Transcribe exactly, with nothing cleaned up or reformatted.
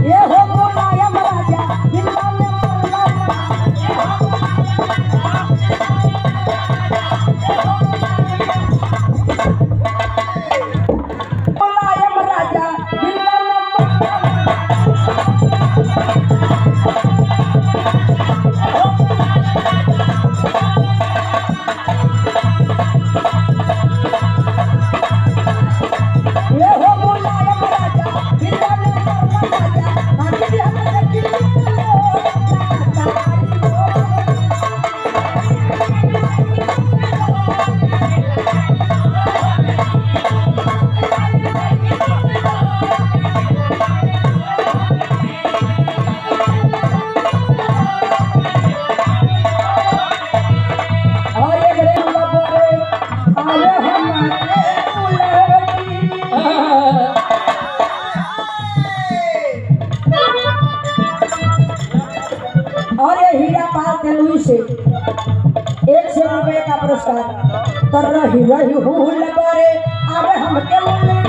ये हो मुलायम राजा दिलवा में मुलायम राजा दिलवा ये हो मुलायम राजा दिलवा में राजा बाकी भी हमें देखी और ये गले हम लोग बोले आले हमारे उलटी और ये हीरा पाल तेलुई से एक सौ रुपए का पुरस्कार तर रही रही हूँ लबरे अब हम के